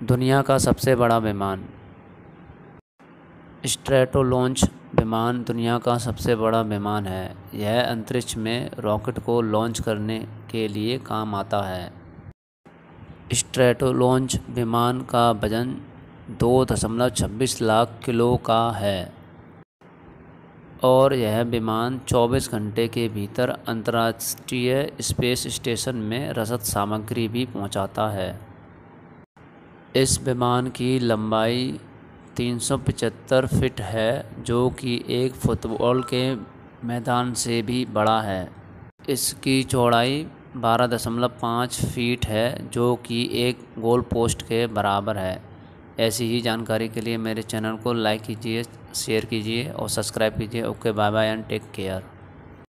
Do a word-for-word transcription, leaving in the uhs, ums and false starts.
दुनिया का सबसे बड़ा विमान। स्ट्रैटोलॉन्च विमान दुनिया का सबसे बड़ा विमान है। यह अंतरिक्ष में रॉकेट को लॉन्च करने के लिए काम आता है। स्ट्रैटोलॉन्च विमान का वजन दो दशमलव छब्बीस लाख किलो का है और यह विमान चौबीस घंटे के भीतर अंतर्राष्ट्रीय स्पेस स्टेशन में रसद सामग्री भी पहुंचाता है। इस विमान की लंबाई तीन सौ पचहत्तर फीट है, जो कि एक फुटबॉल के मैदान से भी बड़ा है। इसकी चौड़ाई बारह दशमलव पाँच फीट है, जो कि एक गोल पोस्ट के बराबर है। ऐसी ही जानकारी के लिए मेरे चैनल को लाइक कीजिए, शेयर कीजिए और सब्सक्राइब कीजिए। Okay, bye bye and take care.